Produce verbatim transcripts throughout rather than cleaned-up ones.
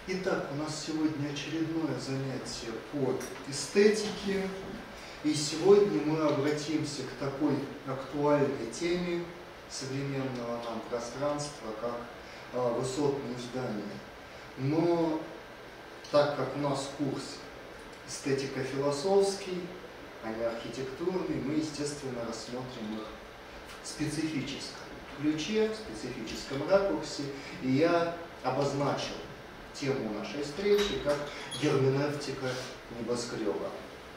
Итак, у нас сегодня очередное занятие по эстетике, и сегодня мы обратимся к такой актуальной теме современного нам пространства, как а, высотные здания. Но так как у нас курс эстетико-философский, а не архитектурный, мы, естественно, рассмотрим их в специфическом ключе, в специфическом ракурсе, и я обозначил тему нашей встречи как герменевтика небоскреба.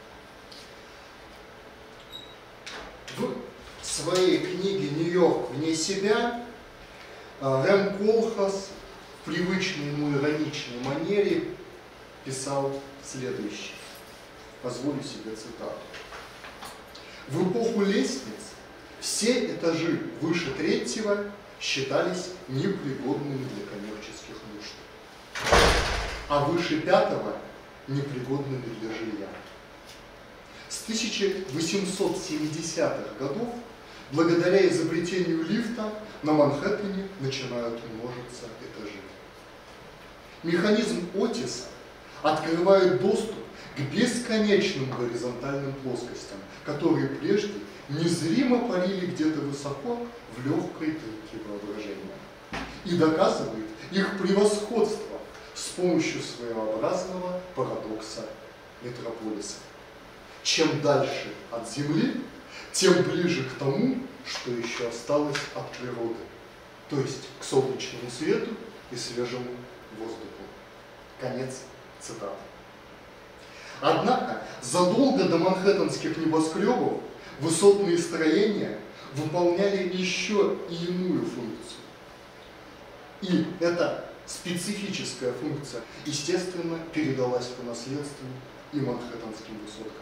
В своей книге «Нью-Йорк вне себя» Рэм Колхас в привычной ему ироничной манере писал следующее. Позволю себе цитату. В эпоху лестниц все этажи выше третьего считались непригодными для коммерческих нужд, а выше пятого непригодными для жилья. С тысяча восемьсот семидесятых годов, благодаря изобретению лифта, на Манхэттене начинают множиться этажи. Механизм Отиса открывает доступ к бесконечным горизонтальным плоскостям, которые прежде незримо парили где-то высоко в легкой дымке воображения, и доказывает их превосходство с помощью своеобразного парадокса метрополиса. Чем дальше от Земли, тем ближе к тому, что еще осталось от природы, то есть к солнечному свету и свежему воздуху. Конец цитаты. Однако задолго до манхэттенских небоскребов высотные строения выполняли еще и иную функцию. И эта специфическая функция, естественно, передалась по наследству и манхэттенским высоткам.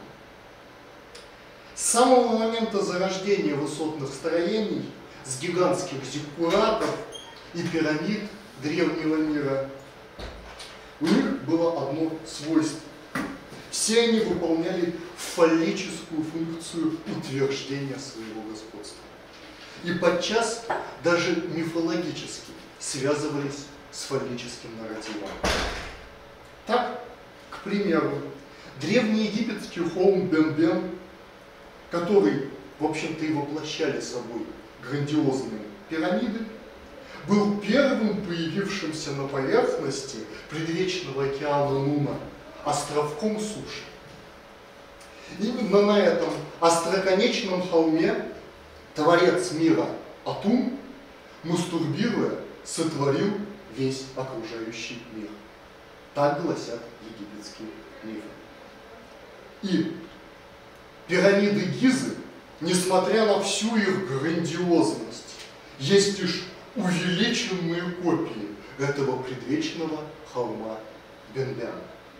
С самого момента зарождения высотных строений, с гигантских зиккуратов и пирамид древнего мира, у них было одно свойство. Все они выполняли фаллическую функцию утверждения своего господства. И подчас даже мифологически связывались с фаллическим нарративом. Так, к примеру, древнеегипетский холм Бем-Бем, который, в общем-то, и воплощали собой грандиозные пирамиды, был первым появившимся на поверхности предвечного океана Нуна островком суши. Именно на этом остроконечном холме творец мира Атум, мастурбируя, сотворил весь окружающий мир. Так гласят египетские мифы. И пирамиды Гизы, несмотря на всю их грандиозность, есть лишь увеличенные копии этого предвечного холма Бем-Бем.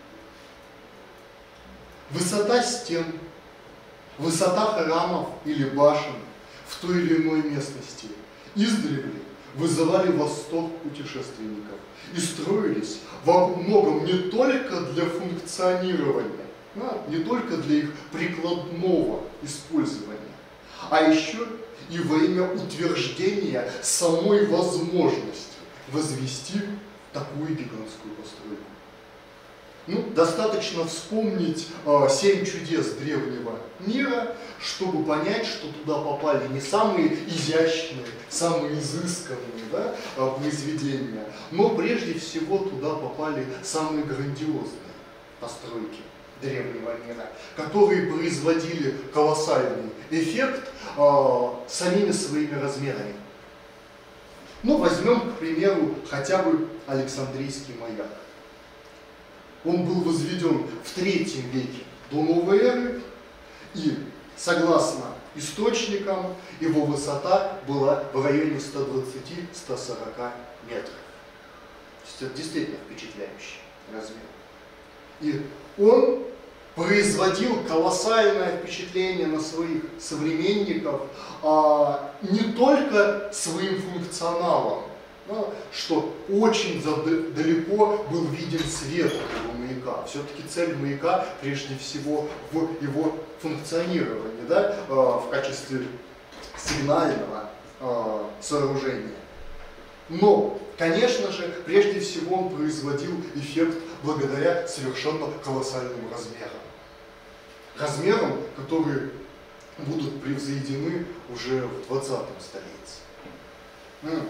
Высота стен, высота храмов или башен в той или иной местности издревле вызывали восторг путешественников и строились во многом не только для функционирования, да, не только для их прикладного использования, а еще и во имя утверждения самой возможности возвести такую гигантскую постройку. Ну, достаточно вспомнить э, семь чудес древнего мира, чтобы понять, что туда попали не самые изящные, самые изысканные, да, э, произведения, но прежде всего туда попали самые грандиозные постройки древнего мира, которые производили колоссальный эффект э, самими своими размерами. Ну, возьмем, к примеру, хотя бы Александрийский маяк. Он был возведен в третьем веке до новой эры, и, согласно источникам, его высота была в районе ста двадцати — ста сорока метров. То есть это действительно впечатляющий размер. И он производил колоссальное впечатление на своих современников а, не только своим функционалом, да, что очень далеко был виден свет этого маяка. Все-таки цель маяка прежде всего в его функционировании, да, в качестве сигнального сооружения. Но Конечно же, прежде всего он производил эффект благодаря совершенно колоссальным размерам. Размерам, которые будут превзойдены уже в двадцатом столетии.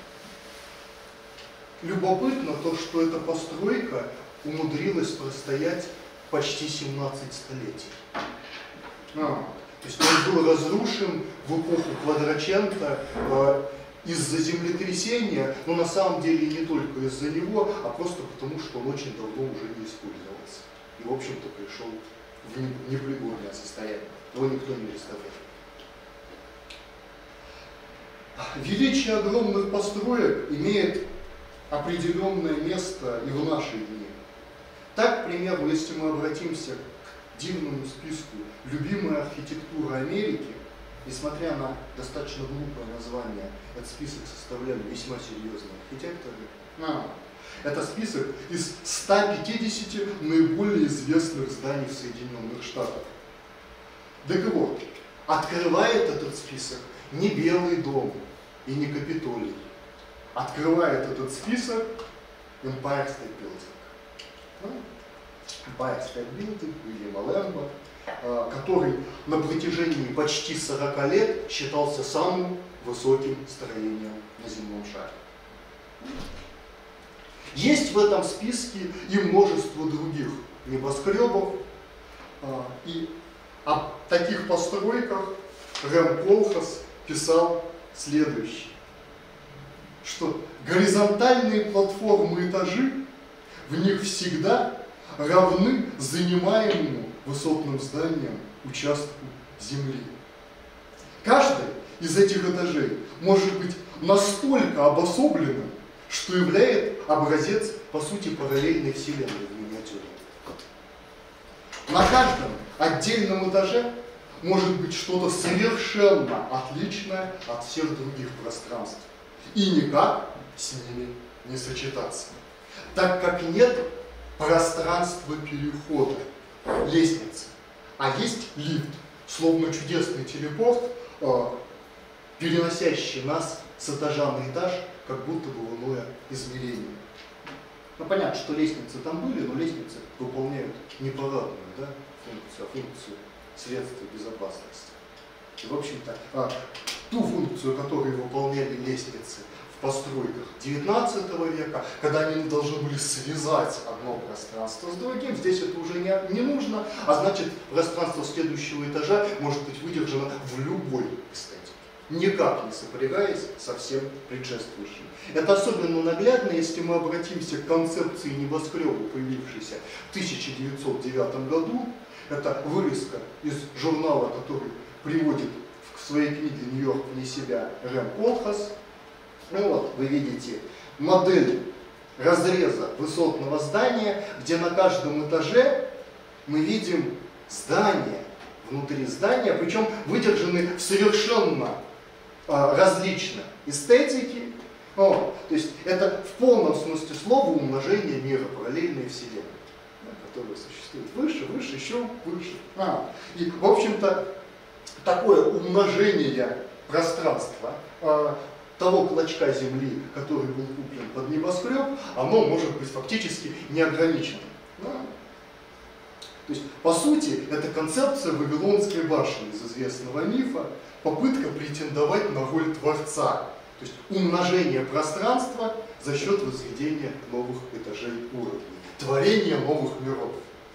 Любопытно то, что эта постройка умудрилась простоять почти семнадцать столетий. А, то есть он был разрушен в эпоху Квадрачента э, из-за землетрясения, но на самом деле не только из-за него, а просто потому, что он очень давно уже не использовался. И, в общем-то, пришел в непригодное состояние. Его никто не реставрирует. Величие огромных построек имеет определенное место и в наши дни. Так, к примеру, если мы обратимся к дивному списку «Любимая архитектура Америки», несмотря на достаточно глупое название, этот список составляли весьма серьезные архитекторы. А, это список из ста пятидесяти наиболее известных зданий в Соединенных Штатах. Так вот, открывает этот список не Белый дом и не Капитолий. Открывает этот список Empire State Building. Empire State Building, Уильяма Лэмбо, который на протяжении почти сорока лет считался самым высоким строением на земном шаре. Есть в этом списке и множество других небоскребов, и о таких постройках Рэм Колхас писал следующее, что горизонтальные платформы и этажи в них всегда равны занимаемому высотным зданием участку земли. Каждый из этих этажей может быть настолько обособленным, что является образец, по сути, параллельной вселенной в миниатюре. На каждом отдельном этаже может быть что-то совершенно отличное от всех других пространств и никак с ними не сочетаться, так как нет пространства перехода, лестницы, а есть лифт, словно чудесный телепорт, переносящий нас с этажа на этаж, как будто бы в иное измерение. Ну, понятно, что лестницы там были, но лестницы выполняют не парадную, да, функцию, а функцию средства безопасности. И, в общем-то, а, ту функцию, которую выполняли лестницы в постройках девятнадцатого века, когда они должны были связать одно пространство с другим, здесь это уже не, не нужно, а значит, пространство следующего этажа может быть выдержано в любой эстетике, никак не сопрягаясь со всем предшествующим. Это особенно наглядно, если мы обратимся к концепции небоскреба, появившейся в тысяча девятьсот девятом году. Это вырезка из журнала, который приводит в своей книге «Нью-Йорк вне себя» Рэм Колхас. Ну вот, вы видите модель разреза высотного здания, где на каждом этаже мы видим здания, внутри здания, причем выдержаны в совершенно а, различной эстетике. О, то есть это в полном смысле слова умножение мира, параллельной вселенной, да, которая существует выше, выше, еще выше. А, и, в общем-то, такое умножение пространства а, того клочка земли, который был куплен под небоскреб, оно может быть фактически неограниченным. Да? То есть, по сути, это концепция Вавилонской башни из известного мифа, попытка претендовать на роль Творца. То есть умножение пространства за счет возведения новых этажей уровней, творения новых миров.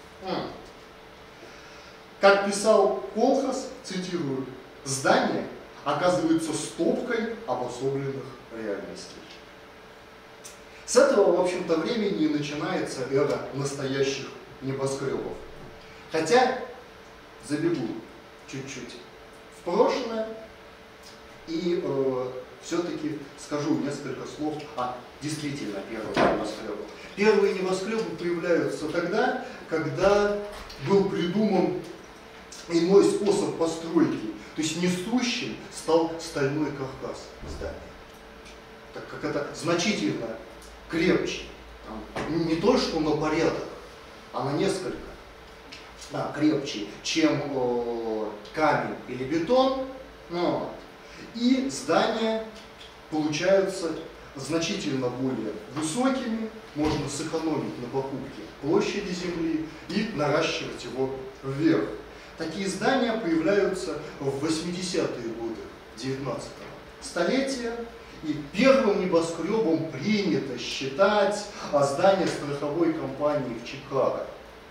Как писал Колхас, цитирую, здание оказывается стопкой обособленных реальностей. С этого, в общем-то, времени и начинается эра настоящих небоскребов. Хотя, забегу чуть-чуть в прошлое и э, все-таки скажу несколько слов о действительно первых небоскребах. Первые небоскребы появляются тогда, когда был придуман иной способ постройки. То есть несущим стал стальной каркас здания, так как это значительно крепче. Там, не то, что на порядок, а на несколько да, крепче, чем о, камень или бетон. Ну, и здания получаются значительно более высокими, можно сэкономить на покупке площади земли и наращивать его вверх. Такие здания появляются в восьмидесятые годы девятнадцатого столетия, и первым небоскребом принято считать здание страховой компании в Чикаго.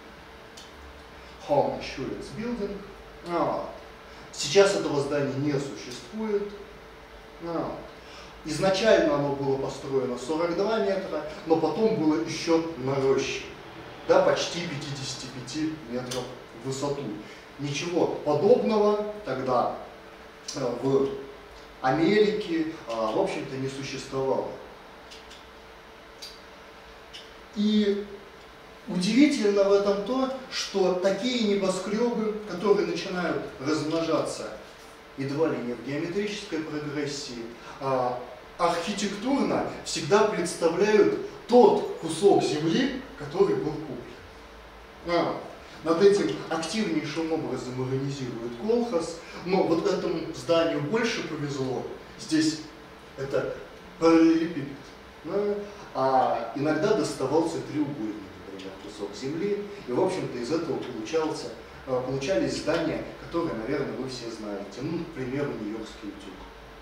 Home Insurance Building. А, сейчас этого здания не существует. А, изначально оно было построено сорок два метра, но потом было еще нарощено, да, почти пятьдесят пять метров в высоту. Ничего подобного тогда в Америке, в общем-то, не существовало. И удивительно в этом то, что такие небоскребы, которые начинают размножаться едва ли не в геометрической прогрессии, архитектурно всегда представляют тот кусок земли, который был куплен. Над этим активнейшим образом организирует колхоз, но вот этому зданию больше повезло. Здесь это параллелепипед, да? А иногда доставался треугольник, например, кусок земли, и в общем-то из этого получался, получались здания, которые, наверное, вы все знаете. Ну, к примеру, Нью-Йоркский утюг.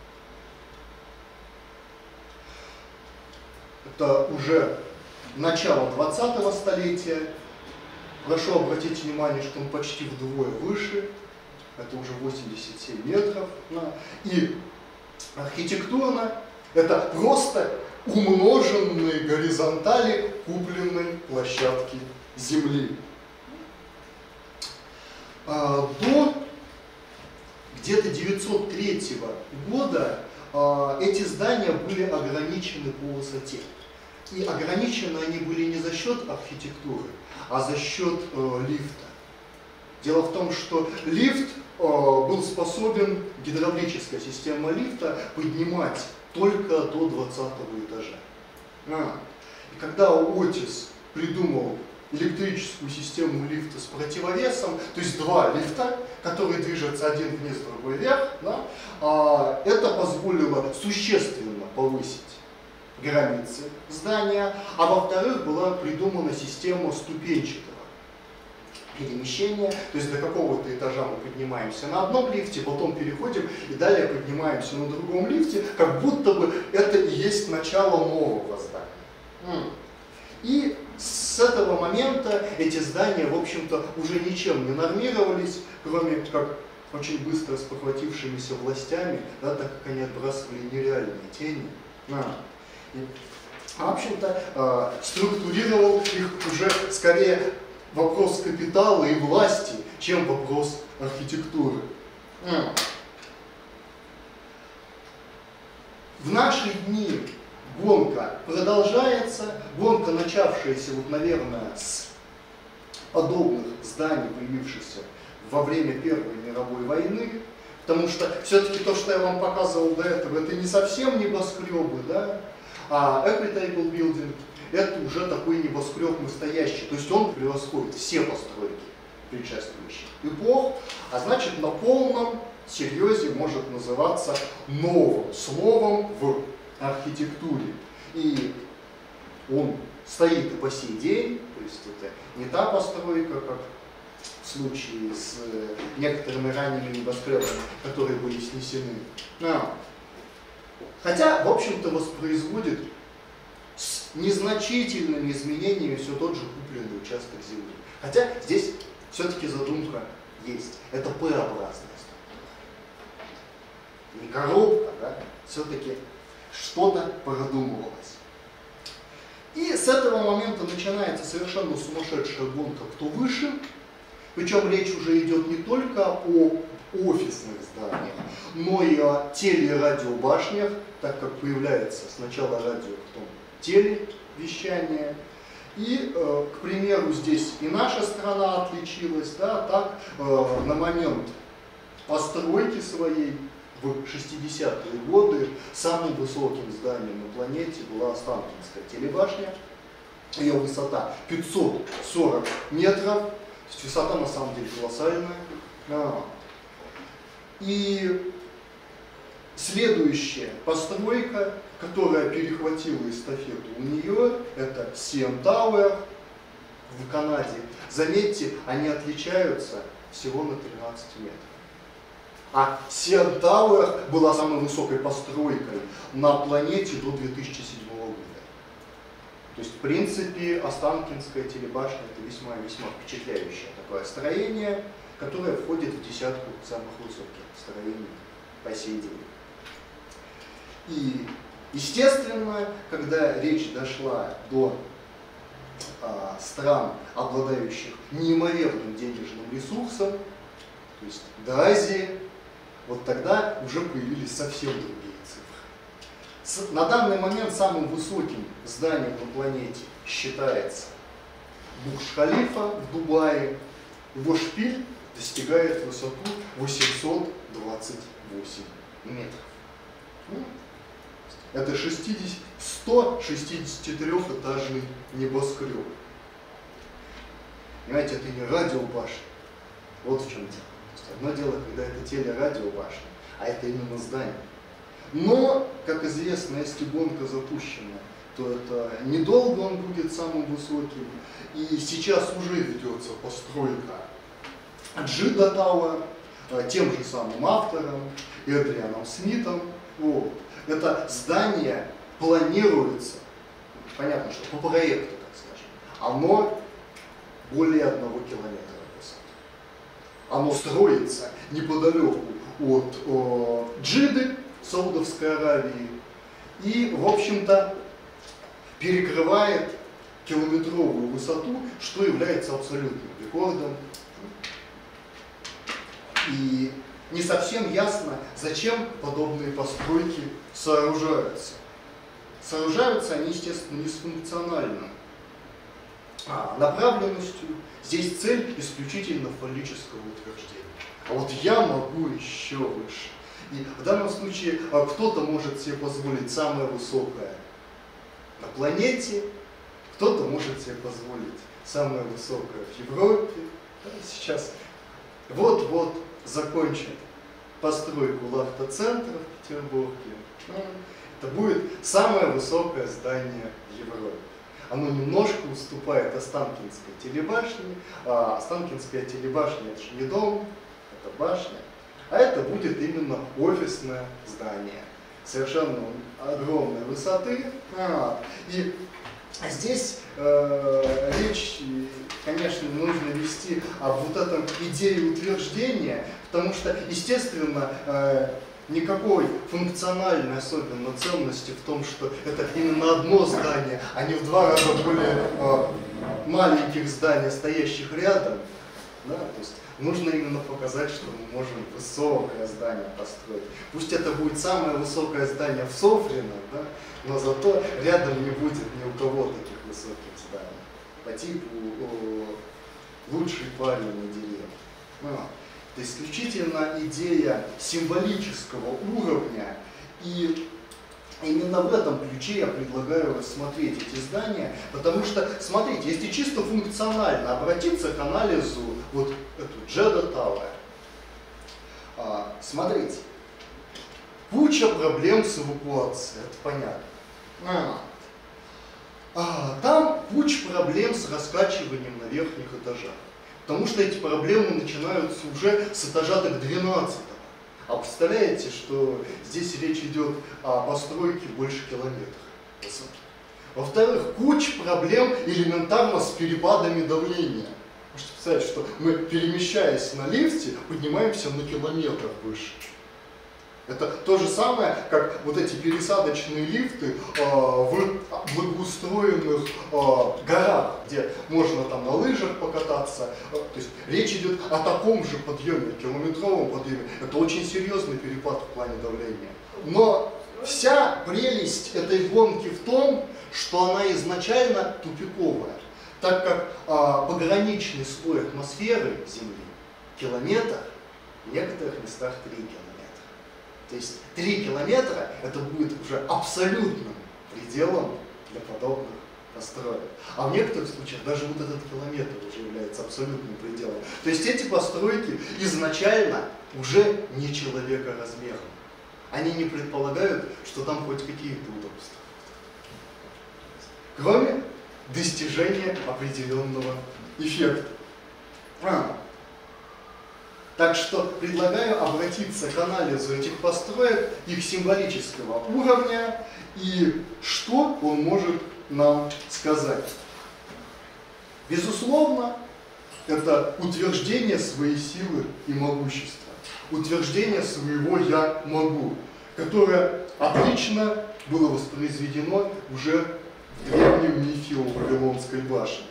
Это уже начало двадцатого столетия. Прошу обратить внимание, что он почти вдвое выше, это уже восемьдесят семь метров. И архитектурно это просто умноженные горизонтали купленной площадки земли. До где-то девятьсот третьего года эти здания были ограничены по высоте. И ограничены они были не за счет архитектуры, а за счет э, лифта. Дело в том, что лифт э, был способен, гидравлическая система лифта, поднимать только до двадцатого этажа. А. И когда Отис придумал электрическую систему лифта с противовесом, то есть два лифта, которые движутся один вниз, другой вверх, да, э, это позволило существенно повысить границы здания, а во-вторых, была придумана система ступенчатого перемещения, то есть до какого-то этажа мы поднимаемся на одном лифте, потом переходим и далее поднимаемся на другом лифте, как будто бы это и есть начало нового здания. И с этого момента эти здания, в общем-то, уже ничем не нормировались, кроме как очень быстро спохватившимися властями, да, так как они отбрасывали нереальные тени. И, в общем-то, структурировал их уже скорее вопрос капитала и власти, чем вопрос архитектуры. В наши дни гонка продолжается, гонка, начавшаяся, вот, наверное, с подобных зданий, появившихся во время Первой мировой войны, потому что все-таки то, что я вам показывал до этого, это не совсем небоскребы, да? А Equitable Building – это уже такой небоскреб настоящий, то есть он превосходит все постройки предшествующих эпох, а значит на полном серьезе может называться новым словом в архитектуре. И он стоит и по сей день, то есть это не та постройка, как в случае с некоторыми ранними небоскребами, которые были снесены. А. Хотя, в общем-то, воспроизводит с незначительными изменениями все тот же купленный участок земли. Хотя здесь все-таки задумка есть. Это П-образная структура. Не коробка, да? Все-таки что-то продумывалось. И с этого момента начинается совершенно сумасшедшая гонка, кто выше. Причем речь уже идет не только о офисных зданиях, но и о телерадиобашнях, так как появляется сначала радио, потом телевещание. И, э, к примеру, здесь и наша страна отличилась, да, так э, на момент постройки своей в шестидесятые годы самым высоким зданием на планете была Останкинская телебашня. Ее высота пятьсот сорок метров, то есть высота на самом деле колоссальная. А. И Следующая постройка, которая перехватила эстафету у нее, это си эн Tower в Канаде. Заметьте, они отличаются всего на тринадцать метров. А си эн Tower была самой высокой постройкой на планете до две тысячи седьмого года. То есть, в принципе, Останкинская телебашня — это весьма-весьма впечатляющее такое строение, которое входит в десятку самых высоких строений по сей день. И, естественно, когда речь дошла до а, стран, обладающих неимоверным денежным ресурсом, то есть до Азии, вот тогда уже появились совсем другие цифры. С, на данный момент самым высоким зданием на планете считается Бурдж-Халифа в Дубае. Его шпиль достигает высоту восемьсот двадцать восемь метров. Это сто шестидесятитрёхэтажный небоскреб. Понимаете, это не радиобашня. Вот в чем дело. Одно дело, когда это телерадиобашня, а это именно здание. Но, как известно, если гонка запущена, то это недолго он будет самым высоким. И сейчас уже ведется постройка Джида Тауэр тем же самым автором, Эдрианом Смитом. Вот. Это здание планируется, понятно, что по проекту, так скажем, оно более одного километра высоты. Оно строится неподалеку от о, Джиды, Саудовской Аравии, и, в общем-то, перекрывает километровую высоту, что является абсолютным рекордом. И не совсем ясно, зачем подобные постройки сооружаются. Сооружаются они, естественно, не с функциональной а, направленностью. Здесь цель исключительно фаллического утверждения. А вот я могу еще выше. И в данном случае кто-то может себе позволить самое высокое на планете, кто-то может себе позволить самое высокое в Европе. Сейчас вот-вот закончит постройку лахта-центра в Петербурге. Это будет самое высокое здание в Европе. Оно немножко уступает Останкинской телебашне, а Останкинская телебашня — это же не дом, это башня, а это будет именно офисное здание. Совершенно огромной высоты. А, и здесь э, речь, конечно, нужно вести об вот этом идее утверждения, потому что, естественно, э, никакой функциональной особенно ценности в том, что это именно одно здание, а не в два раза более э, маленьких зданий, стоящих рядом. Да? То есть нужно именно показать, что мы можем высокое здание построить. Пусть это будет самое высокое здание в Софрино, да? Но зато рядом не будет ни у кого таких высоких зданий. По типу о, лучшей парень на деревне. Ну, это исключительно идея символического уровня, и именно в этом ключе я предлагаю рассмотреть эти здания, потому что, смотрите, если чисто функционально обратиться к анализу вот эту Джида Тауэр, а, смотрите, куча проблем с эвакуацией, это понятно. А, а, там куча проблем с раскачиванием на верхних этажах. Потому что эти проблемы начинаются уже с этажа так двенадцатого. А представляете, что здесь речь идет о постройке больше километра высоты. Во-вторых, куча проблем элементарно с перепадами давления. Можете представить, что мы, перемещаясь на лифте, поднимаемся на километр выше. Это то же самое, как вот эти пересадочные лифты э, в благоустроенных э, горах, где можно там на лыжах покататься. Э, то есть речь идет о таком же подъеме, километровом подъеме. Это очень серьезный перепад в плане давления. Но вся прелесть этой гонки в том, что она изначально тупиковая, так как э, пограничный слой атмосферы Земли километр, в некоторых местах три километра. То есть три километра это будет уже абсолютным пределом для подобных построек. А в некоторых случаях даже вот этот километр уже является абсолютным пределом. То есть эти постройки изначально уже не человекоразмерны. они не предполагают, что там хоть какие-то удобства. Кроме достижения определенного эффекта. А. Так что предлагаю обратиться к анализу этих построек, их символического уровня и что он может нам сказать. Безусловно, это утверждение своей силы и могущества, утверждение своего «я могу», которое отлично было воспроизведено уже в древнем мифе о Вавилонской башне.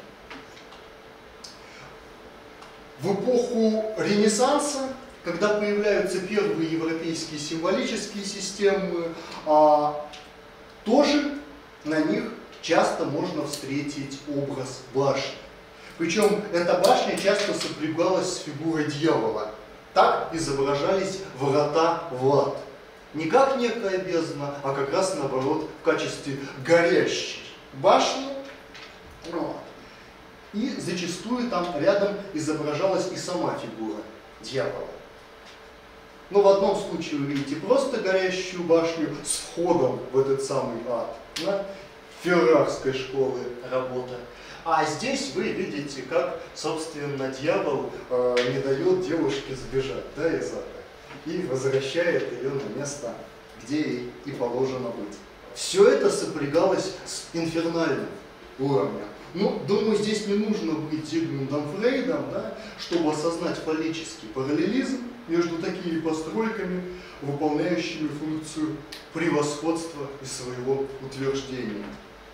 В эпоху Ренессанса, когда появляются первые европейские символические системы, а, тоже на них часто можно встретить образ башни. Причем эта башня часто сопрягалась с фигурой дьявола. Так изображались врата в ад. Не как некая бездна, а как раз наоборот в качестве горящей башни. Вот. И зачастую там рядом изображалась и сама фигура дьявола. Но в одном случае вы видите просто горящую башню с входом в этот самый ад. Да? Феррарской школы работа. А здесь вы видите, как, собственно, дьявол э, не дает девушке сбежать, да, из ада, и возвращает ее на место, где ей и положено быть. Все это сопрягалось с инфернальным уровнем. Ну, думаю, здесь не нужно быть Зигмундом Фрейдом, да, чтобы осознать фаллический параллелизм между такими постройками, выполняющими функцию превосходства и своего утверждения.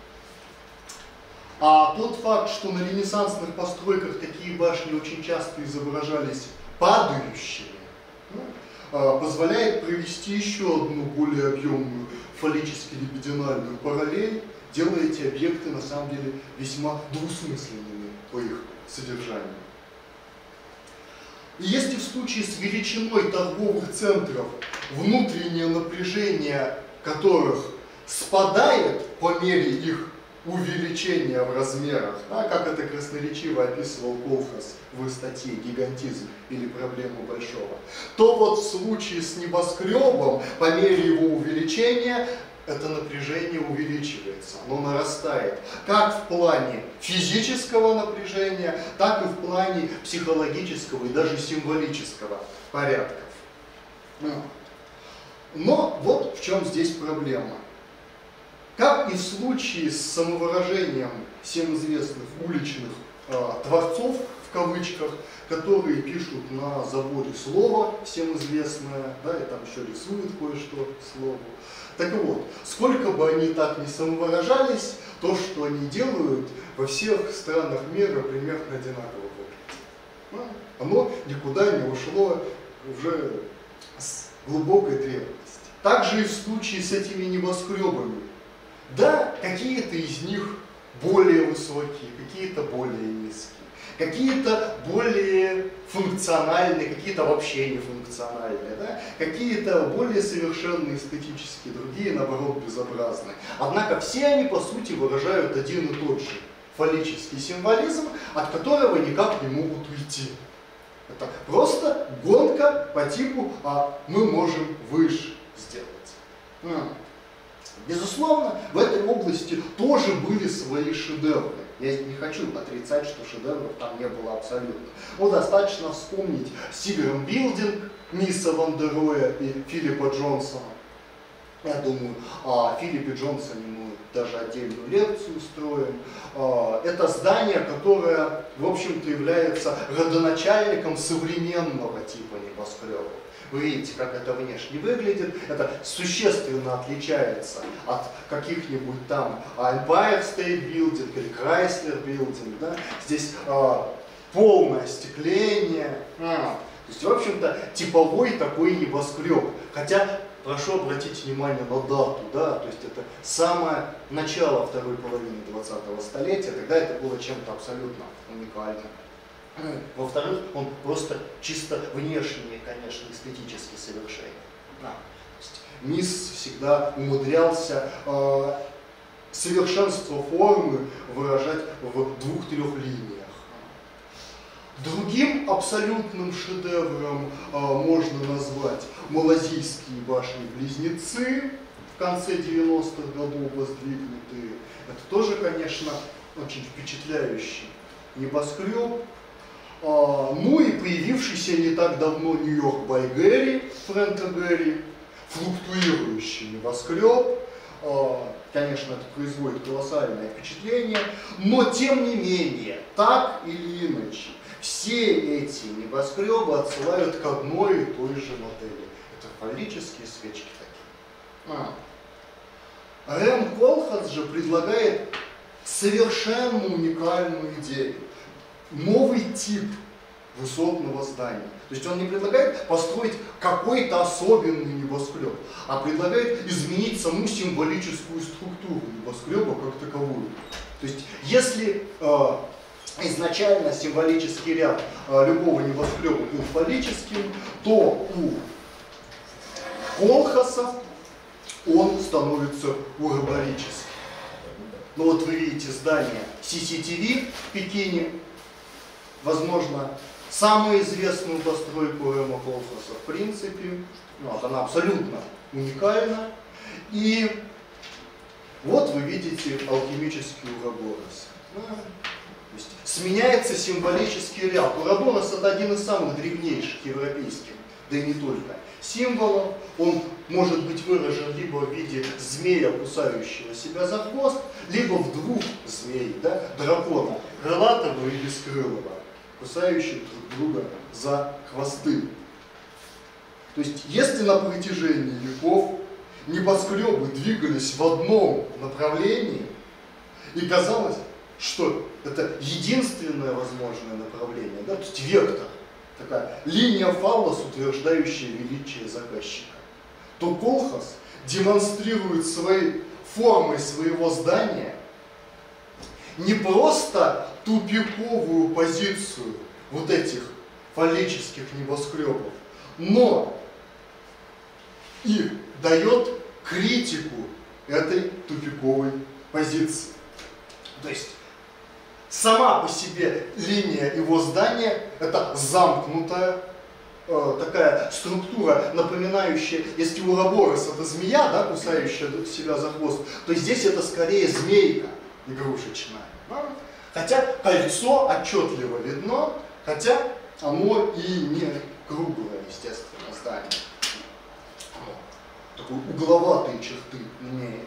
А тот факт, что на ренессансных постройках такие башни очень часто изображались падающими, ну, позволяет провести еще одну более объемную фаллически-либидинальную параллель, делая эти объекты на самом деле весьма двусмысленными по их содержанию. И если в случае с величиной торговых центров внутреннее напряжение которых спадает по мере их увеличения в размерах, да, как это красноречиво описывал Колхас в статье «Гигантизм или проблема большого», то вот в случае с небоскребом по мере его увеличения это напряжение увеличивается, оно нарастает, как в плане физического напряжения, так и в плане психологического и даже символического порядков. Но вот в чем здесь проблема. Как и в случае с самовыражением всем известных уличных э, творцов, в кавычках, которые пишут на заборе слово, всем известное, да, и там еще рисуют кое-что слово. Так вот, сколько бы они так ни самовыражались, то, что они делают, во всех странах мира примерно одинаково выглядит. Оно никуда не ушло уже с глубокой древности. Также и в случае с этими небоскребами. Да, какие-то из них более высокие, какие-то более низкие, какие-то более функциональные, какие-то вообще не функциональные, да? Какие-то более совершенные эстетически, другие, наоборот, безобразные. Однако все они, по сути, выражают один и тот же фаллический символизм, от которого никак не могут уйти. Это просто гонка по типу «а мы можем выше сделать». Безусловно, в этой области тоже были свои шедевры. Я не хочу отрицать, что шедевров там не было абсолютно. Но достаточно вспомнить Сиграм Билдинг, Мисса Ван дер Роя и Филиппа Джонсона. Я думаю, о Филиппе Джонсоне мы даже отдельную лекцию устроим. Это здание, которое, в общем-то, является родоначальником современного типа небоскребов. Вы видите, как это внешне выглядит. Это существенно отличается от каких-нибудь там Empire State Building или Chrysler Building. Да? Здесь а, полное остекление. А, то есть, в общем-то, типовой такой небоскреб. Хотя, прошу обратить внимание на дату. Да? То есть, это самое начало второй половины двадцатого столетия. Тогда это было чем-то абсолютно уникальным. Во-вторых, он просто чисто внешне, конечно, эстетически совершенен. Да. Мисс всегда умудрялся э, совершенство формы выражать в двух-трех линиях. Другим абсолютным шедевром а, можно назвать Малазийские башни-близнецы, в конце девяностых годов воздвигнутые. Это тоже, конечно, очень впечатляющий небоскреб. А, ну и появившийся не так давно Нью-Йорк бай Гэри, Фрэнка Гэри, флуктуирующий небоскреб. А, конечно, это производит колоссальное впечатление, но тем не менее, так или иначе, все эти небоскребы отсылают к одной и той же модели. Это фаллические свечки такие. А. Рэм Колхас же предлагает совершенно уникальную идею. Новый тип высотного здания. То есть он не предлагает построить какой-то особенный небоскреб, а предлагает изменить саму символическую структуру небоскреба как таковую. То есть если э, изначально символический ряд э, любого небоскреба был фаллическим, то у Колхаса он становится урбарическим. Ну вот вы видите здание си си ти ви в Пекине, возможно, самую известную постройку Рэма Колхаса в принципе. Ну, вот она абсолютно уникальна. И вот вы видите алхимический Ураборос. То есть сменяется символический ряд. Ураборос — это один из самых древнейших европейских, да и не только, символов. Он может быть выражен либо в виде змея, кусающего себя за хвост, либо в двух змей, да, дракона, крылатого и бескрылого, кусающих друг друга за хвосты. То есть, если на протяжении веков небоскребы двигались в одном направлении, и казалось, что это единственное возможное направление, да, то есть вектор, такая линия фаллос, утверждающая величие заказчика, то Колхас демонстрирует своей формой своего здания не просто тупиковую позицию вот этих фаллических небоскребов, но и дает критику этой тупиковой позиции. То есть сама по себе линия его здания — это замкнутая э, такая структура, напоминающая, если у Ураборос это змея, да, кусающая себя за хвост, то здесь это скорее змейка игрушечная. Да? Хотя кольцо отчетливо видно, хотя оно и не круглое, естественно, здание. Такой угловатые черты имеет.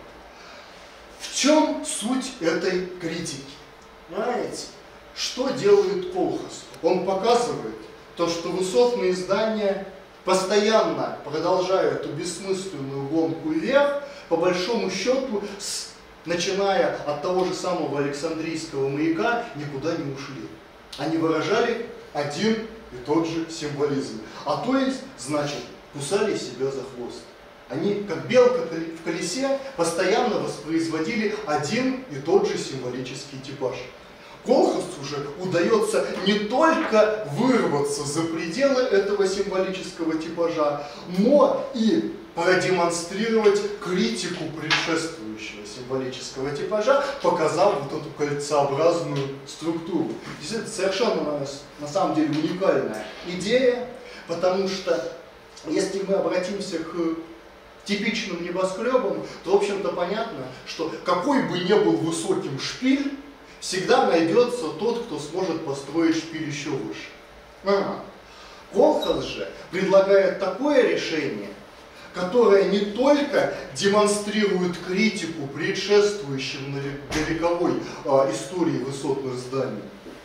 В чем суть этой критики? Понимаете, что делает Колхас? Он показывает то, что высотные здания постоянно продолжают эту бессмысленную гонку вверх, по большому счету, с, начиная от того же самого Александрийского маяка, никуда не ушли. Они выражали один и тот же символизм. А то есть, значит, кусали себя за хвост. Они, как белка в колесе, постоянно воспроизводили один и тот же символический типаж. Колхасу же удается не только вырваться за пределы этого символического типажа, но и продемонстрировать критику предшествующего символического типажа, показав вот эту кольцеобразную структуру. Здесь это совершенно, на самом деле, уникальная идея, потому что, если мы обратимся к типичным небоскребам, то, в общем-то, понятно, что какой бы ни был высоким шпиль, всегда найдется тот, кто сможет построить шпиль еще выше. Ага. Колхас же предлагает такое решение, которое не только демонстрирует критику предшествующим на вековой а, истории высотных зданий,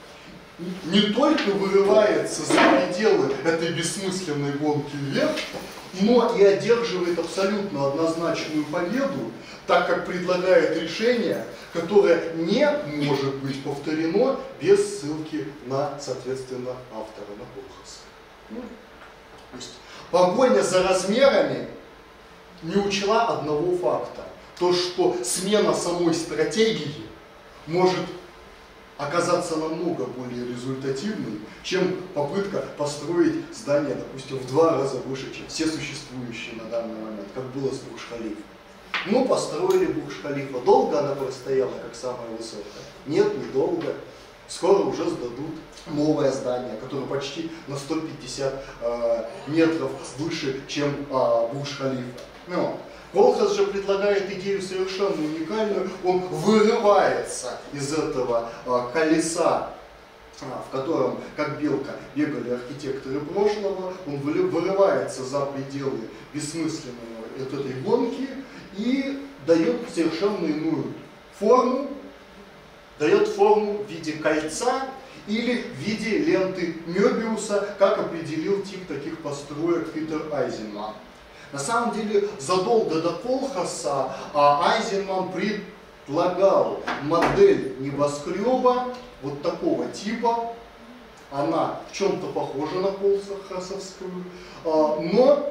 не только вырывается за пределы этой бессмысленной гонки вверх, но и одерживает абсолютно однозначную победу, так как предлагает решение, которое не может быть повторено без ссылки на, соответственно, автора, на Колхаса. Ну, то есть погоня за размерами не учла одного факта. То, что смена самой стратегии может оказаться намного более результативной, чем попытка построить здание, допустим, в два раза выше, чем все существующие на данный момент, как было с Бурдж-Халифой. Ну, построили Бурдж-Халифа. Долго она простояла, как самая высокая? Нет, недолго. скоро уже сдадут новое здание, которое почти на сто пятьдесят э, метров выше, чем э, Бурдж-Халифа. Ну, Колхас же предлагает идею совершенно уникальную. Он вырывается из этого э, колеса, э, в котором, как белка, бегали архитекторы прошлого. Он вырывается за пределы бессмысленной от этой гонки и дает совершенно иную форму, дает форму в виде кольца или в виде ленты Мёбиуса, как определил тип таких построек Питер Айзенман. На самом деле, задолго до Колхаса Айзенман предлагал модель небоскреба вот такого типа. Она в чем-то похожа на колхасовскую, но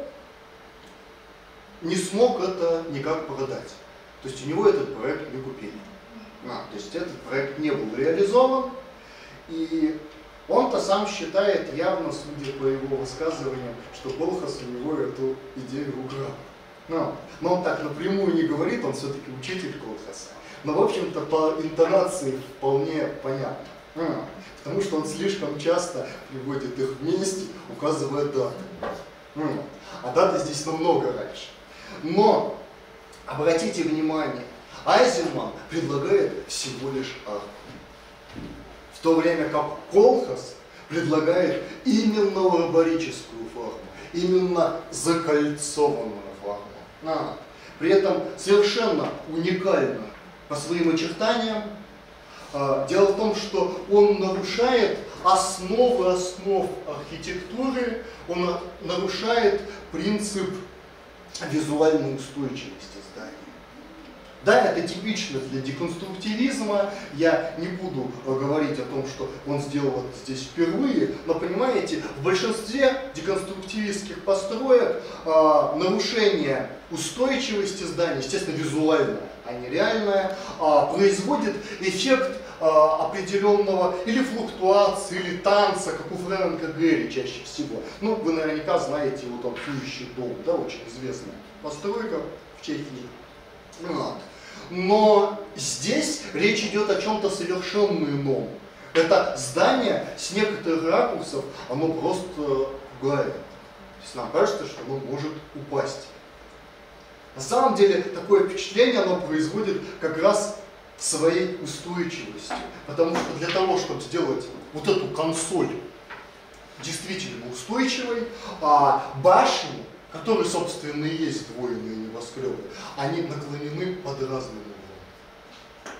не смог это никак продать. То есть у него этот проект не купили. А, то есть этот проект не был реализован. И он-то сам считает, явно, судя по его высказываниям, что Колхас у него эту идею украл. Но, но он так напрямую не говорит, он все-таки учитель Колхаса. Но, в общем-то, по интонации вполне понятно. А, потому что он слишком часто приводит их вместе, указывая даты. А, а дата здесь намного раньше. Но, обратите внимание, Айзенман предлагает всего лишь арку. В то время как Колхас предлагает именно лаборическую форму, именно закольцованную форму. А, при этом совершенно уникально по своим очертаниям. А, дело в том, что он нарушает основы основ архитектуры, он нарушает принцип визуальной устойчивости здания. Да, это типично для деконструктивизма, я не буду говорить о том, что он сделал это здесь впервые, но понимаете, в большинстве деконструктивистских построек э, нарушение устойчивости здания, естественно, визуальное, а не реальное, э, производит эффект э, определенного или флуктуации, или танца, как у Фрэнка Гэри чаще всего. Ну, вы наверняка знаете вот он «Фующий дом», да, очень известная постройка в Чехии. Вот. Но здесь речь идет о чем-то совершенно ином. Это здание с некоторых ракурсов, оно просто пугает. То есть нам кажется, что оно может упасть. На самом деле такое впечатление оно производит как раз своей устойчивостью. Потому что для того, чтобы сделать вот эту консоль действительно устойчивой, а башни, которые, собственно, и есть сдвоенные небоскребы, они наклонены под разным углом.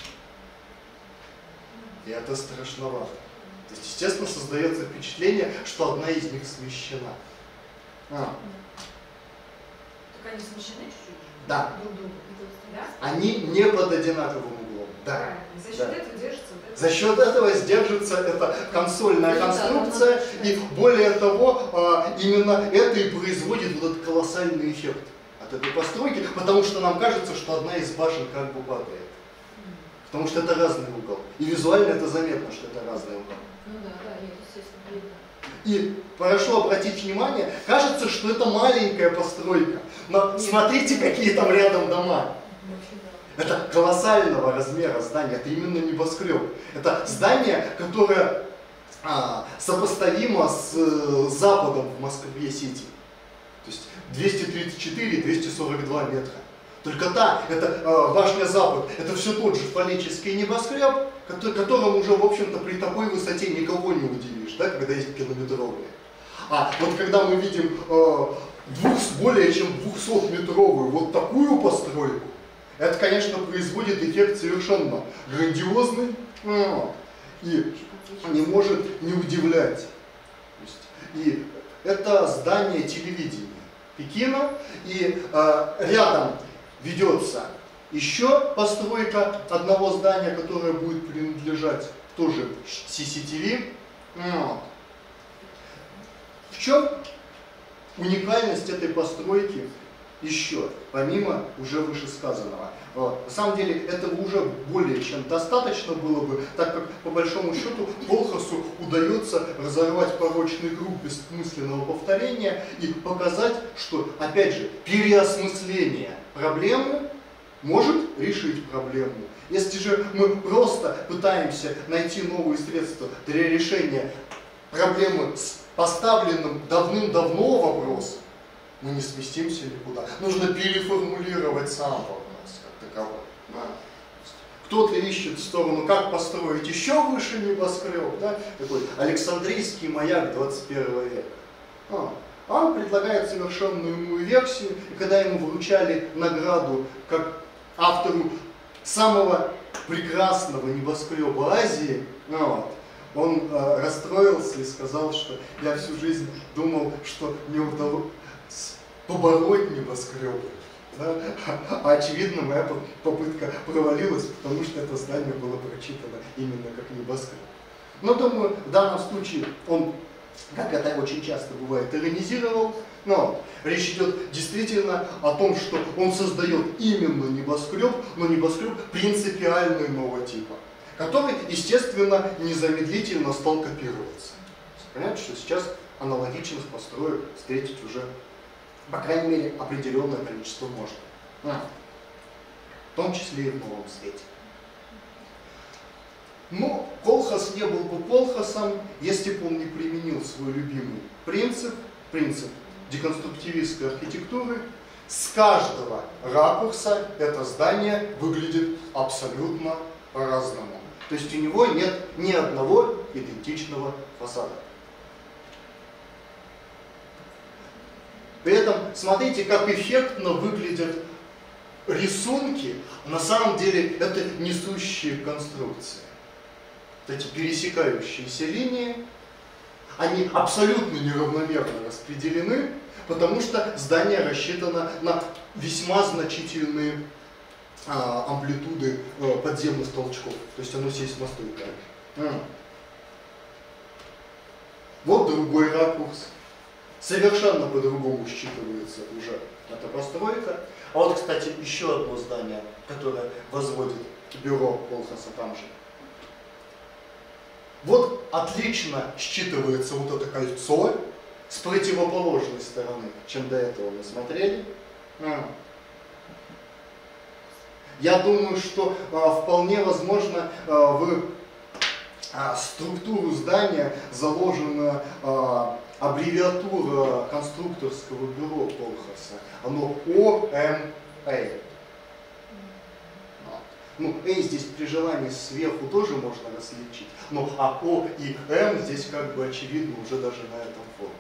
И это страшновато. То есть, естественно, создается впечатление, что одна из них смещена. А. Так они смещены чуть-чуть? Да. Друг другу. Да? Они не под одинаковым углом. Да. За счет да. этого держится. Вот За счет этого сдержится эта консольная конструкция, и более того, именно это и производит вот этот колоссальный эффект от этой постройки, потому что нам кажется, что одна из башен как бы падает. Потому что это разный угол. И визуально это заметно, что это разный угол. Ну да, да, нет, естественно, видно. И прошу обратить внимание, кажется, что это маленькая постройка, но смотрите, какие там рядом дома. Это колоссального размера здание, это именно небоскреб. Это здание, которое а, сопоставимо с э, Западом в Москве-Сити. То есть двести тридцать четыре — двести сорок два метра. Только та, это э, башня Запад, это все тот же фаллический небоскреб, который, которым уже, в общем-то, при такой высоте никого не удивишь, да, когда есть километровые. А вот когда мы видим э, двух, более чем двухсотметровую вот такую постройку, это, конечно, производит эффект совершенно грандиозный и не может не удивлять. И это здание телевидения Пекина, и э, рядом ведется еще постройка одного здания, которое будет принадлежать тоже си си ти ви. Вот. В чем уникальность этой постройки еще, помимо уже вышесказанного? На самом деле этого уже более чем достаточно было бы, так как по большому счету Колхасу удается разорвать порочный круг бессмысленного повторения и показать, что, опять же, переосмысление проблемы может решить проблему. Если же мы просто пытаемся найти новые средства для решения проблемы с поставленным давным-давно вопросом, мы не сместимся никуда. Нужно переформулировать сам вопрос как таковой. Да. Кто-то ищет в сторону, как построить еще выше небоскреб, да? Такой Александрийский маяк двадцать первого века. А, он предлагает совершенно иную версию, и когда ему вручали награду как автору самого прекрасного небоскреба Азии, ну, вот, он э, расстроился и сказал, что я всю жизнь думал, что мне удалось побороть небоскребы. Да? А очевидно, моя попытка провалилась, потому что это здание было прочитано именно как небоскреб. Но думаю, в данном случае он, как это очень часто бывает, иронизировал. Но речь идет действительно о том, что он создает именно небоскреб, но небоскреб принципиально иного типа, который, естественно, незамедлительно стал копироваться. Понятно, что сейчас аналогичных построек встретить уже, по крайней мере, определенное количество можно. А, в том числе и в Новом Свете. Но Колхас не был бы Колхасом, если бы он не применил свой любимый принцип, принцип деконструктивистской архитектуры. С каждого ракурса это здание выглядит абсолютно по-разному. То есть у него нет ни одного идентичного фасада. При этом смотрите, как эффектно выглядят рисунки. На самом деле это несущие конструкции. Вот эти пересекающиеся линии, они абсолютно неравномерно распределены, потому что здание рассчитано на весьма значительные а, амплитуды а, подземных толчков. То есть оно сейсмостойкое. А. Вот другой ракурс. Совершенно по-другому считывается уже эта постройка. А вот, кстати, еще одно здание, которое возводит бюро Колхаса там же. Вот отлично считывается вот это кольцо с противоположной стороны, чем до этого мы смотрели. Я думаю, что а, вполне возможно а, в а, структуру здания заложена а, аббревиатура конструкторского бюро Колхаса. Оно О М А. Ну, A здесь при желании сверху тоже можно различить, но а О и М здесь как бы очевидно уже даже на этом фото.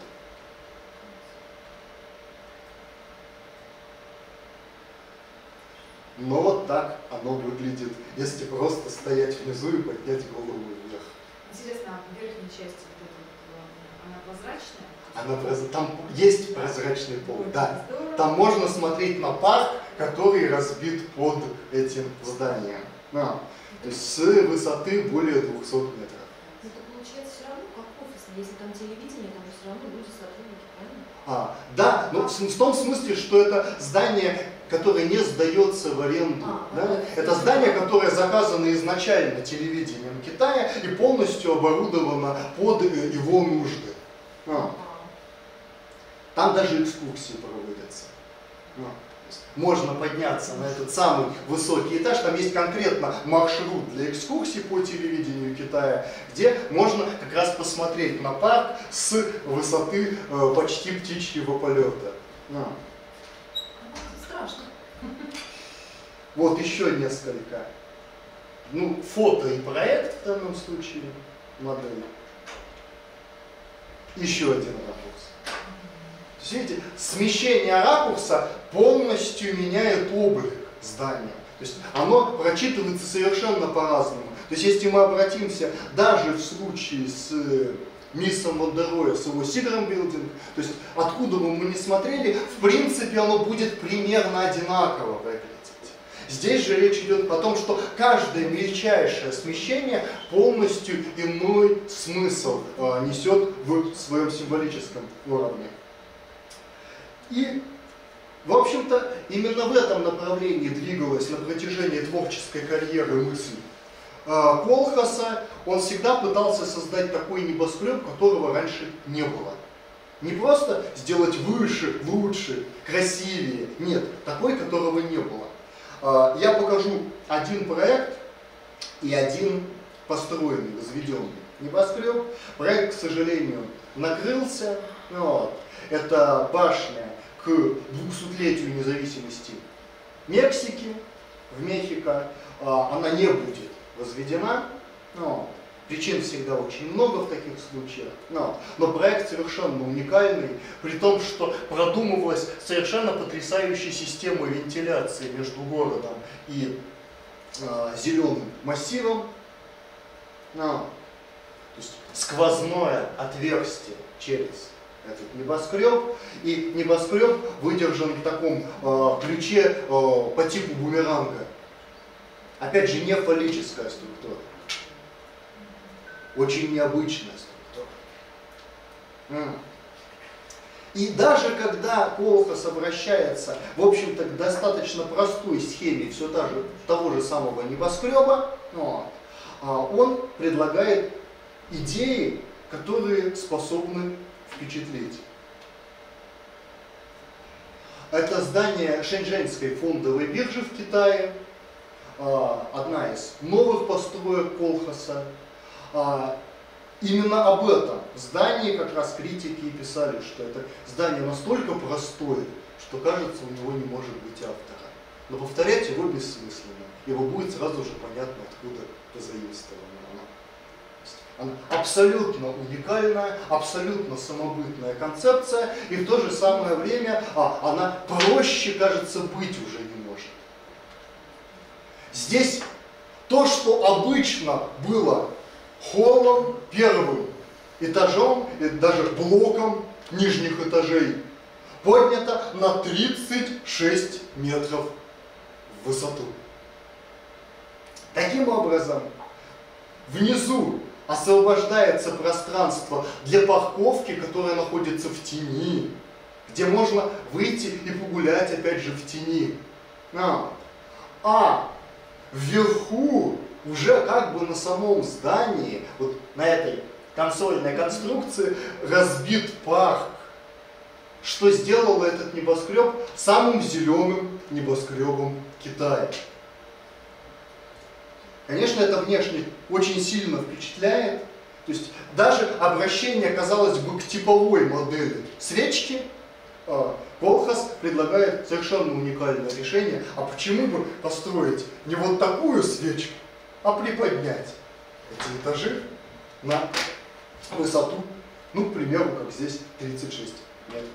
Но вот так оно выглядит, если просто стоять внизу и поднять голову вверх. Интересно, а в верхней части вот эта, она прозрачная? Она проз... Там есть прозрачный пол, Очень да. здорово. Там можно смотреть на парк, который разбит под этим зданием. А, то есть с высоты более двухсот метров. Но это получается все равно как офис, если там телевидение, там же все равно люди сотрудники, правильно? А, да, но в, в том смысле, что это здание, которое не сдается в аренду. А, да? да. Это здание, которое заказано изначально телевидением Китая и полностью оборудовано под его нужды. А. Там даже экскурсии проводятся. А. Можно подняться на этот самый высокий этаж, там есть конкретно маршрут для экскурсий по телевидению Китая, где можно как раз посмотреть на парк с высоты э, почти птичьего полета. А. Страшно. Вот еще несколько. Ну, фото и проект в данном случае модели. Еще один ракурс. То есть, видите, смещение ракурса полностью меняет облик здания. То есть оно прочитывается совершенно по-разному. То есть если мы обратимся даже в случае с миссом Мандероя, с его Сигаром Билдинг, то есть откуда бы мы ни смотрели, в принципе оно будет примерно одинаково выглядеть. Здесь же речь идет о том, что каждое мельчайшее смещение полностью иной смысл э, несет в своем символическом уровне. И, в общем-то, именно в этом направлении двигалась на протяжении творческой карьеры мысль э, Колхаса. Он всегда пытался создать такой небоскреб, которого раньше не было. Не просто сделать выше, лучше, красивее. Нет, такой, которого не было. Я покажу один проект и один построенный, возведенный небоскреб. Проект, к сожалению, накрылся. Вот. Это башня к двухсотлетию независимости Мексики, в Мехико. Она не будет возведена. Вот. Причин всегда очень много в таких случаях, но, но проект совершенно уникальный, при том, что продумывалась совершенно потрясающая система вентиляции между городом и э, зеленым массивом. Ну, то есть сквозное отверстие через этот небоскреб, и небоскреб выдержан в таком э, ключе э, по типу бумеранга. Опять же, не фаллическая структура. Очень необычная структура. И даже когда Колхас обращается, в общем-то, к достаточно простой схеме все та же, того же самого небоскреба, вот, он предлагает идеи, которые способны впечатлить. Это здание Шэньчжэньской фондовой биржи в Китае, одна из новых построек Колхаса. Именно об этом здании как раз критики и писали, что это здание настолько простое, что кажется, у него не может быть автора. Но повторять его бессмысленно, его будет сразу же понятно, откуда позаимствовано оно. Она абсолютно уникальная, абсолютно самобытная концепция, и в то же самое время а, она проще, кажется, быть уже не может. Здесь то, что обычно было холлом, первым этажом, и даже блоком нижних этажей, поднято на тридцать шесть метров в высоту. Таким образом, внизу освобождается пространство для парковки, которое находится в тени, где можно выйти и погулять опять же в тени. А, а вверху уже как бы на самом здании, вот на этой консольной конструкции, разбит парк, что сделало этот небоскреб самым зеленым небоскребом Китая. Конечно, это внешне очень сильно впечатляет. То есть даже обращение, казалось бы, к типовой модели свечки, Колхас предлагает совершенно уникальное решение. А почему бы построить не вот такую свечку, а приподнять эти этажи на высоту, ну, к примеру, как здесь, тридцать шесть метров.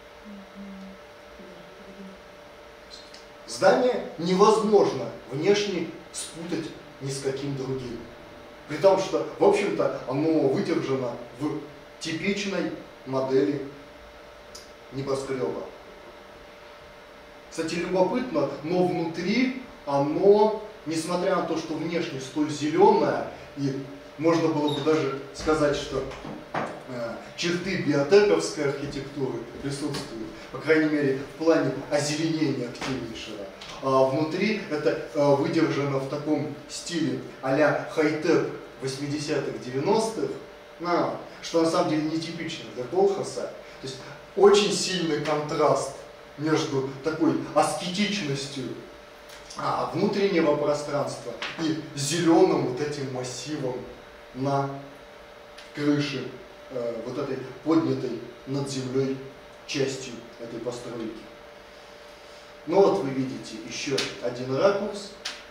Здание невозможно внешне спутать ни с каким другим. При том, что, в общем-то, оно выдержано в типичной модели небоскреба. Кстати, любопытно, но внутри оно, несмотря на то, что внешне столь зеленое, и можно было бы даже сказать, что э, черты биотековской архитектуры присутствуют, по крайней мере, в плане озеленения активнейшего. А внутри это э, выдержано в таком стиле а-ля хай-тек восьмидесятых, девяностых, а, что на самом деле нетипично для Колхаса. То есть очень сильный контраст между такой аскетичностью а, внутреннего пространства и зеленым вот этим массивом на крыше э, вот этой поднятой над землей частью этой постройки. Ну вот вы видите еще один ракурс.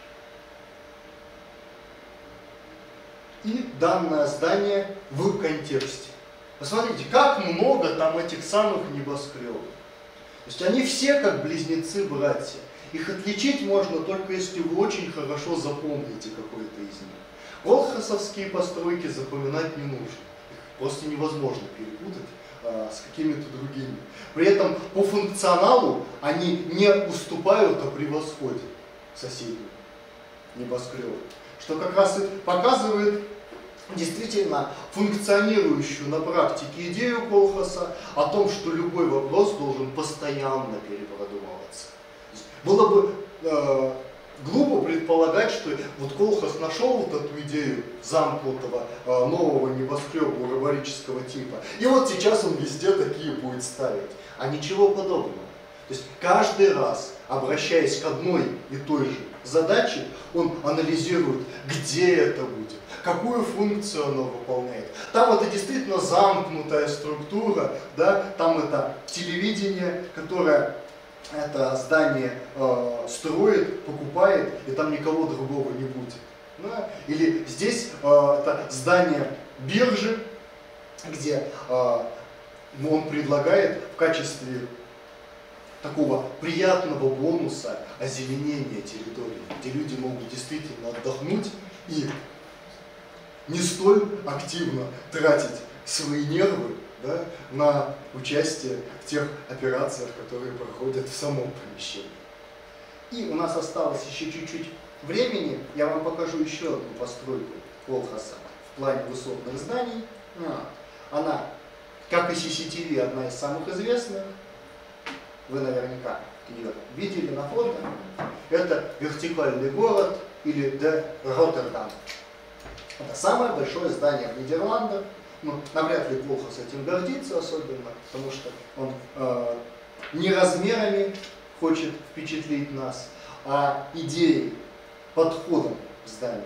И данное здание в контексте. Посмотрите, как много там этих самых небоскребов. То есть они все как близнецы-братья. Их отличить можно только если вы очень хорошо запомните какой-то из них. Колхасовские постройки запоминать не нужно. Их просто невозможно перепутать а, с какими-то другими. При этом по функционалу они не уступают, а превосходят соседним небоскребам. Что как раз и показывает действительно функционирующую на практике идею Колхаса о том, что любой вопрос должен постоянно перепродумываться. Было бы э, глупо предполагать, что вот Колхас нашел вот эту идею замкнутого э, нового небоскреба урбанического типа, и вот сейчас он везде такие будет ставить. А ничего подобного. То есть каждый раз, обращаясь к одной и той же задаче, он анализирует, где это будет, какую функцию оно выполняет. Там это действительно замкнутая структура, да? Там это телевидение, которое это здание э, строит, покупает, и там никого другого не будет. Да? Или здесь э, это здание биржи, где э, он предлагает в качестве такого приятного бонуса озеленения территории, где люди могут действительно отдохнуть и не столь активно тратить свои нервы, да, на участие в тех операциях, которые проходят в самом помещении. И у нас осталось еще чуть-чуть времени, я вам покажу еще одну постройку Колхаса в плане высотных зданий. Она, как и си си ти ви, одна из самых известных. Вы наверняка ее видели на фото. Это вертикальный город или де Роттердам. Это самое большое здание в Нидерландах. Ну, навряд ли Колхас этим гордится особенно, потому что он э, не размерами хочет впечатлить нас, а идеей, подходом к зданию.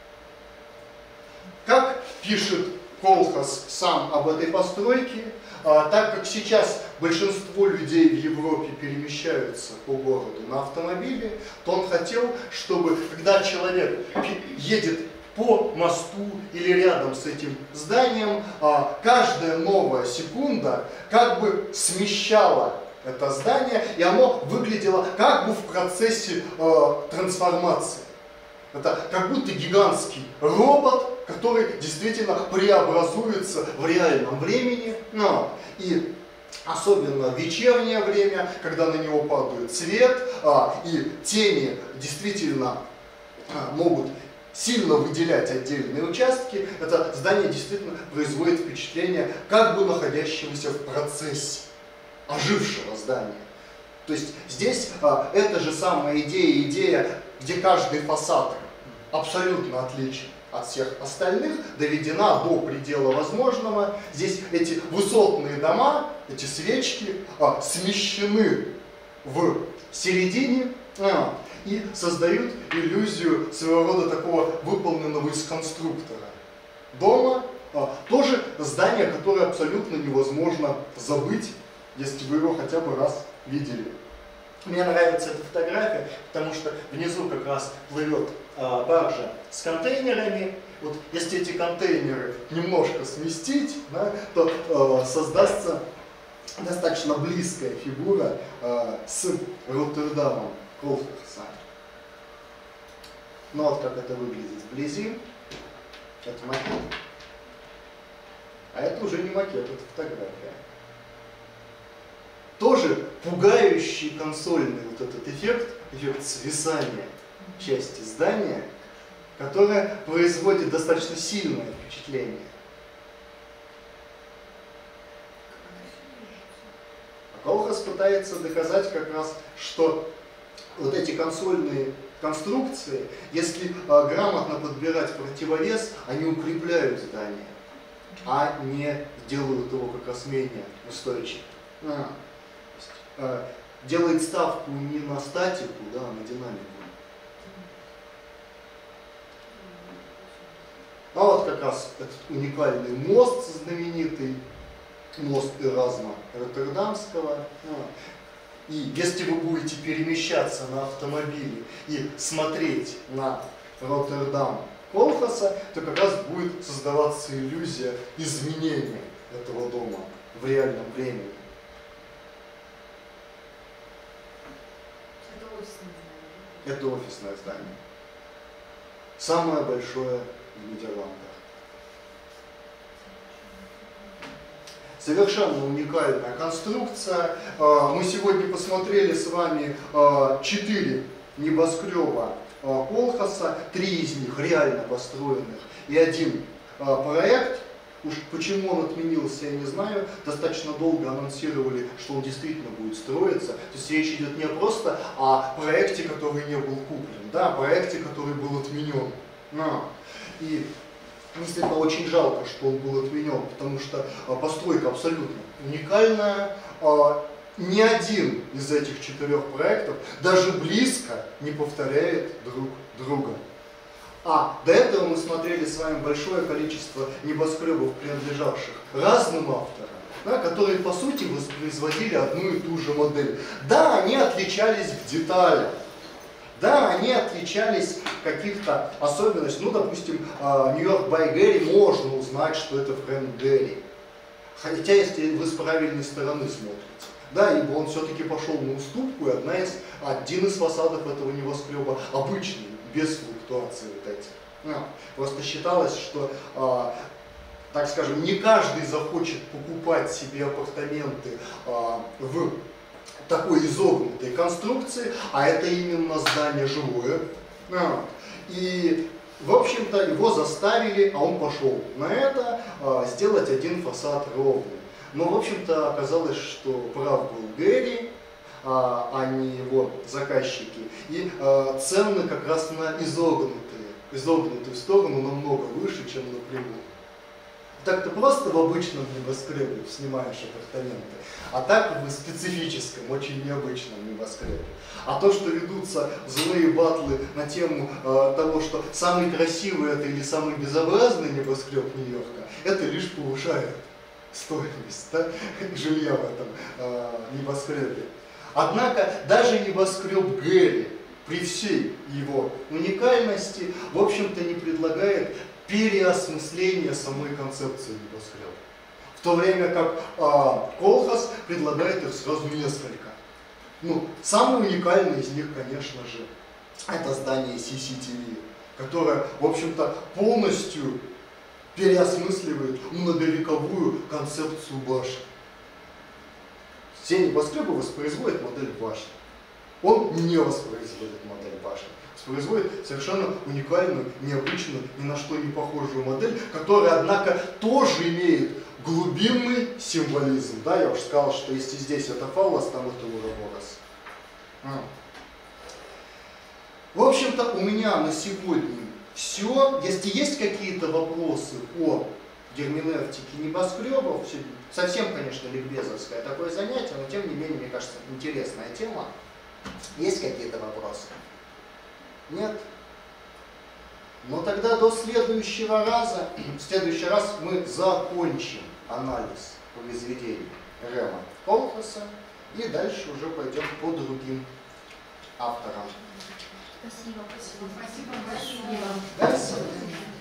Как пишет Колхас сам об этой постройке, а, так как сейчас большинство людей в Европе перемещаются по городу на автомобиле, то он хотел, чтобы когда человек едет по мосту или рядом с этим зданием, а, каждая новая секунда как бы смещала это здание, и оно выглядело как бы в процессе э, трансформации. Это как будто гигантский робот, который действительно преобразуется в реальном времени. Но, и особенно в вечернее время, когда на него падает свет, а, и тени действительно а, могут сильно выделять отдельные участки, это здание действительно производит впечатление как бы находящегося в процессе ожившего здания. То есть здесь а, эта же самая идея, идея, где каждый фасад абсолютно отличен от всех остальных, доведена до предела возможного. Здесь эти высотные дома, эти свечки а, смещены в середине а, и создают иллюзию своего рода такого выполненного из конструктора дома. А, тоже здание, которое абсолютно невозможно забыть, если вы его хотя бы раз видели. Мне нравится эта фотография, потому что внизу как раз плывет а, баржа с контейнерами. Вот если эти контейнеры немножко сместить, да, то а, создастся достаточно близкая фигура а, с Роттердамом Колхаса. Ну вот как это выглядит вблизи. Это макет. А это уже не макет, это фотография. Тоже пугающий консольный вот этот эффект, эффект свисания части здания, которое производит достаточно сильное впечатление. А Колхас пытается доказать как раз, что вот эти консольные конструкции, если а, грамотно подбирать противовес, они укрепляют здание, а не делают его как раз менее устойчивым. А. Делает ставку не на статику, да, а на динамику. А вот как раз этот уникальный мост знаменитый, мост Эразма Роттердамского. И если вы будете перемещаться на автомобиле и смотреть на Роттердам Колхаса, то как раз будет создаваться иллюзия изменения этого дома в реальном времени. Это офисное здание. Самое большое в Нидерландах. Совершенно уникальная конструкция. Мы сегодня посмотрели с вами четыре небоскреба Колхаса, три из них реально построенных и один проект. Уж почему он отменился, я не знаю. Достаточно долго анонсировали, что он действительно будет строиться. То есть речь идет не просто о проекте, который не был куплен, да, о проекте, который был отменен. Но. И действительно очень жалко, что он был отменен, потому что постройка абсолютно уникальная. ни один из этих четырех проектов даже близко не повторяет друг друга. А до этого мы смотрели с вами большое количество небоскребов, принадлежавших разным авторам, да, которые по сути воспроизводили одну и ту же модель. Да, они отличались в деталях. Да, они отличались в каких-то особенностях. Ну, допустим, Нью-Йорк by Гэри можно узнать, что это Фрэнк Гэри. Хотя, если вы с правильной стороны смотрите. Да, ибо он все-таки пошел на уступку, и одна из, один из фасадов этого небоскреба обычный, без флуктуации вот этих. А, просто считалось, что, а, так скажем, не каждый захочет покупать себе апартаменты а, в такой изогнутой конструкции, а это именно здание жилое. А, и, в общем-то, его заставили, а он пошел на это, а, сделать один фасад ровный. Но, в общем-то, оказалось, что прав был Гэри, а, а не его заказчики. И а, цены как раз на изогнутые, изогнутую сторону намного выше, чем на прямую. Так ты просто в обычном небоскребе снимаешь апартаменты, а так в специфическом, очень необычном небоскребе. А то, что ведутся злые батлы на тему э, того, что самый красивый это или самый безобразный небоскреб Нью-Йорка, это лишь повышает стоимость, да, жилья в этом э, небоскребе. Однако даже небоскреб Гэри при всей его уникальности, в общем-то, не предлагает переосмысление самой концепции небоскреба. В то время как а, Колхас предлагает их сразу несколько. Ну, самый уникальный из них, конечно же, это здание си си ти ви, которое, в общем-то, полностью переосмысливает многовековую концепцию башни. Все небоскребы воспроизводят модель башни. Он не воспроизводит модель башни. Воспроизводит совершенно уникальную, необычную, ни на что не похожую модель, которая, однако, тоже имеет глубинный символизм. Да, я уже сказал, что если здесь это фаллос, там это уроборос. А. В общем-то, у меня на сегодня все. Если есть какие-то вопросы по герменевтике небоскребов, совсем, конечно, ликбезовское такое занятие, но тем не менее, мне кажется, интересная тема. Есть какие-то вопросы? Нет? Но тогда до следующего раза, в следующий раз мы закончим анализ произведений Рема Колхаса и дальше уже пойдем по другим авторам. Спасибо, спасибо. Спасибо большое. До свидания.